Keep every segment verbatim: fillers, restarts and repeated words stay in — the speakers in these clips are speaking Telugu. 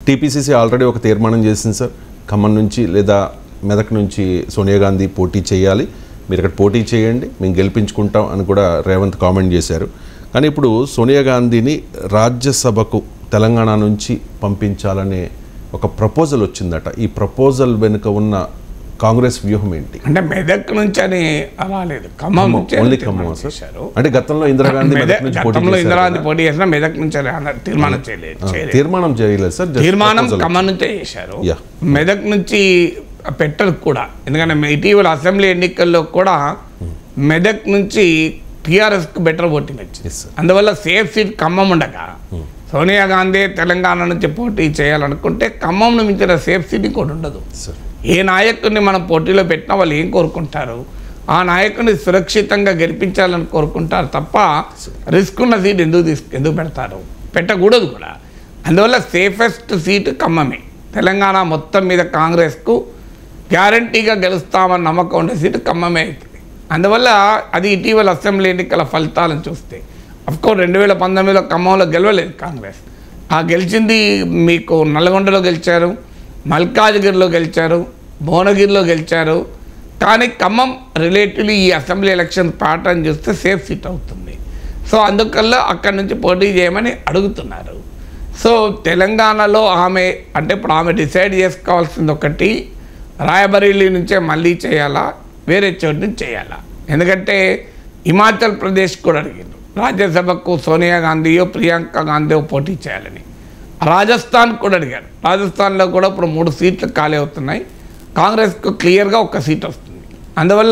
టీపీసీసీ ఆల్రెడీ ఒక తీర్మానం చేసింది సార్, ఖమ్మం నుంచి లేదా మెదక్ నుంచి సోనియా గాంధీ పోటీ చేయాలి, మీరు ఇక్కడ పోటీ చేయండి, మేము గెలిపించుకుంటాం అని కూడా రేవంత్ కామెంట్ చేశారు. కానీ ఇప్పుడు సోనియా గాంధీని రాజ్యసభకు తెలంగాణ నుంచి పంపించాలనే ఒక ప్రపోజల్ వచ్చిందట. ఈ ప్రపోజల్ వెనుక ఉన్న కాంగ్రెస్ వ్యూహం ఏంటి? అంటే మెదక్ నుంచి అని రాలేదు, ఖమ్మం ఓన్లీ ఖమ్మం సార్. అంటే గతంలో ఇందిరాగాంధీ గతంలో ఇందిరాగాంధీ పోటీ చేసినా మెదక్ నుంచి తీర్మానం చేయలేదు తీర్మానం చేయలేదు సార్, తీర్మానం ఖమ్మం నుంచే చేశారు. మెదక్ నుంచి పెట్టరు కూడా, ఎందుకంటే ఇటీవల అసెంబ్లీ ఎన్నికల్లో కూడా మెదక్ నుంచి టీఆర్ఎస్కి బెటర్ ఓటింగ్ వచ్చింది. అందువల్ల సేఫ్ సీట్ ఖమ్మం ఉండగా సోనియా గాంధీ తెలంగాణ నుంచి పోటీ చేయాలనుకుంటే ఖమ్మంను మించిన సేఫ్ సీట్ ఇంకోటి ఉండదు. ఏ నాయకుడిని మనం పోటీలో పెట్టినా వాళ్ళు ఏం కోరుకుంటారు, ఆ నాయకుడిని సురక్షితంగా గెలిపించాలని కోరుకుంటారు తప్ప రిస్క్ ఉన్న సీట్ ఎందుకు తీసుకు ఎందుకు పెడతారు, పెట్టకూడదు కూడా. అందువల్ల సేఫెస్ట్ సీటు ఖమ్మమే. తెలంగాణ మొత్తం మీద కాంగ్రెస్కు గ్యారంటీగా గెలుస్తామని నమ్మకం ఉండే సీటు ఖమ్మమే అవుతుంది. అందువల్ల అది ఇటీవల అసెంబ్లీ ఎన్నికల ఫలితాలను చూస్తే అఫ్కోర్స్ రెండు వేల పంతొమ్మిదిలో ఖమ్మంలో గెలవలేదు కాంగ్రెస్, ఆ గెలిచింది మీకు నల్గొండలో గెలిచారు, మల్కాజ్గిరిలో గెలిచారు, భువనగిరిలో గెలిచారు. కానీ ఖమ్మం రిలేటివ్లీ ఈ అసెంబ్లీ ఎలక్షన్ ప్యాటర్న్ చూస్తే సేఫ్ సీట్ అవుతుంది. సో అందుకల్లా అక్కడి నుంచి పోటీ చేయమని అడుగుతున్నారు. సో తెలంగాణలో ఆమె అంటే ఇప్పుడు ఆమె డిసైడ్ చేసుకోవాల్సింది ఒకటి, రాయబరేలీ నుంచే మళ్ళీ చేయాలా వేరే చోటు నుంచి చేయాలా. ఎందుకంటే హిమాచల్ ప్రదేశ్ కూడా అడిగారు రాజ్యసభకు సోనియా గాంధీయో ప్రియాంక గాంధీయో పోటీ చేయాలని. రాజస్థాన్ కూడా అడిగారు, రాజస్థాన్లో కూడా ఇప్పుడు మూడు సీట్లు ఖాళీ అవుతున్నాయి, కాంగ్రెస్కు క్లియర్గా ఒక్క సీట్ వస్తుంది. అందువల్ల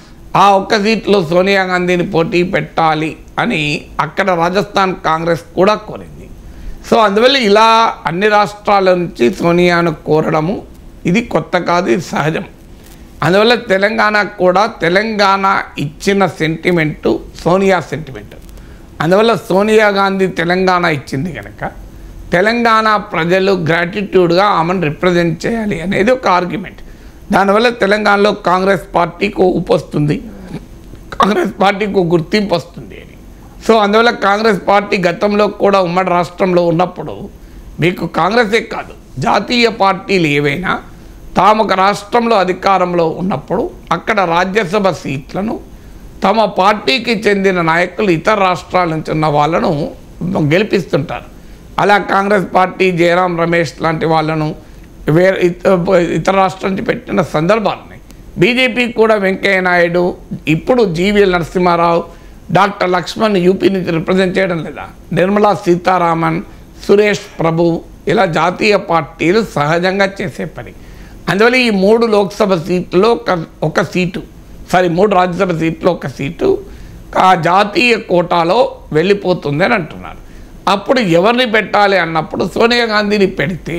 ఆ ఒక్క సీట్లో సోనియా గాంధీని పోటీ పెట్టాలి అని అక్కడ రాజస్థాన్ కాంగ్రెస్ కూడా కోరింది. సో అందువల్ల ఇలా అన్ని రాష్ట్రాల నుంచి సోనియాను కోరడము ఇది కొత్త కాదు, ఇది సహజం. అందువల్ల తెలంగాణ కూడా తెలంగాణ ఇచ్చిన సెంటిమెంటు సోనియా సెంటిమెంట్. అందువల్ల సోనియా గాంధీ తెలంగాణ ఇచ్చింది కనుక తెలంగాణ ప్రజలు గ్రాటిట్యూడ్గా ఆమెను రిప్రజెంట్ చేయాలి అనేది ఒక ఆర్గ్యుమెంట్. దానివల్ల తెలంగాణలో కాంగ్రెస్ పార్టీకి ఊపు వస్తుంది, కాంగ్రెస్ పార్టీకి గుర్తింపు వస్తుంది అని. సో అందువల్ల కాంగ్రెస్ పార్టీ గతంలో కూడా ఉమ్మడి రాష్ట్రంలో ఉన్నప్పుడు మీకు కాంగ్రెసే కాదు జాతీయ పార్టీలు ఏవైనా తాము ఒక రాష్ట్రంలో అధికారంలో ఉన్నప్పుడు అక్కడ రాజ్యసభ సీట్లను తమ పార్టీకి చెందిన నాయకులు ఇతర రాష్ట్రాల నుంచి ఉన్న వాళ్ళను గెలిపిస్తుంటారు. అలా కాంగ్రెస్ పార్టీ జయరాం రమేష్ లాంటి వాళ్ళను వేరే ఇతర రాష్ట్రం నుంచి పెట్టిన సందర్భాలు ఉన్నాయి. బీజేపీ కూడా వెంకయ్య నాయుడు, ఇప్పుడు GVL Narasimha Rao, doctor Laxman UP నుంచి రిప్రజెంట్ చేయడం లేదా, నిర్మలా సీతారామన్, సురేష్ ప్రభు, ఇలా జాతీయ పార్టీలు సహజంగా చేసే పని. అందువల్ల ఈ మూడు లోక్సభ సీట్లో ఒక ఒక సీటు సారీ మూడు రాజ్యసభ సీట్లో ఒక సీటు ఆ జాతీయ కోటాలో వెళ్ళిపోతుంది అని అంటున్నారు. అప్పుడు ఎవరిని పెట్టాలి అన్నప్పుడు సోనియా గాంధీని పెడితే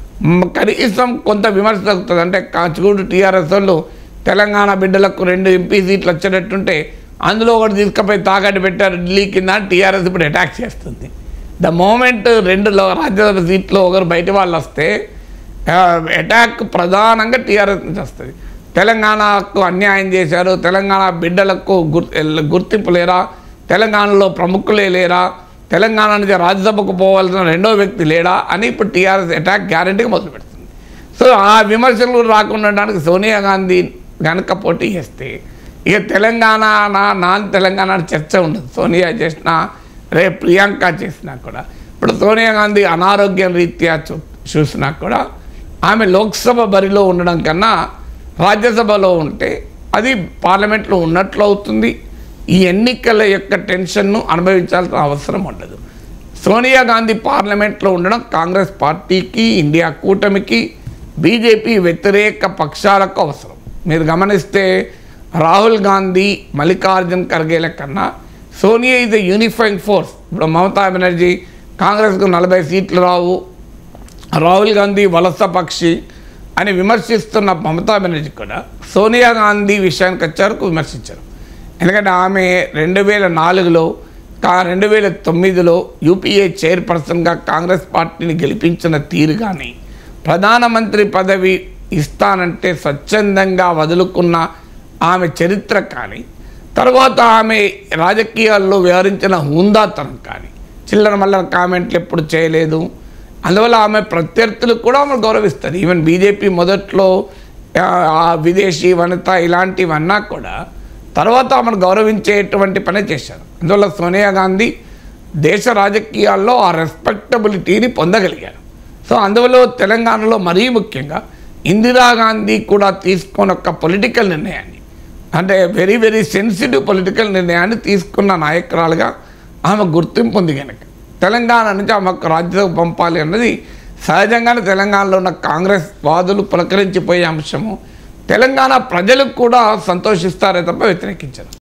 కనీసం కొంత విమర్శ తగ్గుతుంది. అంటే కాచిగూడు టీఆర్ఎస్ వాళ్ళు తెలంగాణ బిడ్డలకు రెండు ఎంపీ సీట్లు వచ్చేటట్టుంటే అందులో ఒకటి తీసుకుపోయి తాకట్టు పెట్టారు ఢిల్లీ కింద, టీఆర్ఎస్ ఇప్పుడు అటాక్ చేస్తుంది. ద మూమెంట్ రెండులో రాజ్యసభ సీట్లో ఒకరు బయట వాళ్ళు వస్తే అటాక్ ప్రధానంగా టీఆర్ఎస్ నుంచి వస్తుంది. తెలంగాణకు అన్యాయం చేశారు, తెలంగాణ బిడ్డలకు గుర్తింపు లేరా, తెలంగాణలో ప్రముఖులే లేరా, తెలంగాణ నుంచి రాజ్యసభకు పోవాల్సిన రెండో వ్యక్తి లేడా అని ఇప్పుడు టీఆర్ఎస్ అటాక్ గ్యారంటీగా మొదలు పెడుతుంది. సో ఆ విమర్శలు రాకుండా ఉండడానికి సోనియా గాంధీ కనుక పోటీ చేస్తే ఇక తెలంగాణ నాన్ తెలంగాణ చర్చ ఉండదు. సోనియా చేసినా రేపు ప్రియాంక చేసినా కూడా, ఇప్పుడు సోనియా గాంధీ అనారోగ్యం రీత్యా చూ చూసినా కూడా ఆమె లోక్సభ బరిలో ఉండడం కన్నా రాజ్యసభలో ఉంటే అది పార్లమెంట్లో ఉన్నట్లు అవుతుంది. ఈ ఎన్నికల యొక్క టెన్షన్ను అనుభవించాల్సిన అవసరం ఉండదు. సోనియా గాంధీ పార్లమెంట్లో ఉండడం కాంగ్రెస్ పార్టీకి, ఇండియా కూటమికి, బీజేపీ వ్యతిరేక పక్షాలకు అవసరం. మీరు గమనిస్తే రాహుల్ గాంధీ, మల్లికార్జున్ ఖర్గేల కన్నా Sonia is a unifying force. ఇప్పుడు మమతా బెనర్జీ కాంగ్రెస్కు నలభై సీట్లు రావు, రాహుల్ గాంధీ వలస పక్షి అని విమర్శిస్తున్న మమతా బెనర్జీ కూడా సోనియా గాంధీ విషయానికి వచ్చేవరకు విమర్శించారు. ఎందుకంటే ఆమె రెండు వేల నాలుగులో కా రెండు వేల తొమ్మిదిలో యూపీఏ చైర్పర్సన్గా కాంగ్రెస్ పార్టీని గెలిపించిన తీరు కానీ, ప్రధానమంత్రి పదవి ఇస్తానంటే స్వచ్ఛందంగా వదులుకున్న ఆమె చరిత్ర కానీ, తర్వాత ఆమె రాజకీయాల్లో వ్యవహరించిన హుందాతనం కానీ, చిల్లర మల్లర కామెంట్లు ఎప్పుడు చేయలేదు, అందువల్ల ఆమె ప్రత్యర్థులకు కూడా ఆమె గౌరవిస్తారు. ఈవెన్ బీజేపీ మొదట్లో ఆ విదేశీ వనిత ఇలాంటివన్నా కూడా తర్వాత ఆమెను గౌరవించేటువంటి పని చేశారు. అందువల్ల సోనియా గాంధీ దేశ రాజకీయాల్లో ఆ రెస్పెక్టబిలిటీని పొందగలిగారు. సో అందువల్ల తెలంగాణలో మరీ ముఖ్యంగా ఇందిరాగాంధీ కూడా తీసుకున్న ఒక పొలిటికల్ నిర్ణయాన్ని, అంటే వెరీ వెరీ సెన్సిటివ్ పొలిటికల్ నిర్ణయాన్ని తీసుకున్న నాయకురాలుగా ఆమె గుర్తింపు ఉంది. కనుక తెలంగాణ నుంచి ఆమెకు రాజ్యసభ పంపాలి అన్నది సహజంగానే తెలంగాణలో ఉన్న కాంగ్రెస్ వాదులు పులకరించిపోయే అంశము. తెలంగాణ ప్రజలకు కూడా సంతోషిస్తారే తప్ప వ్యతిరేకించరు.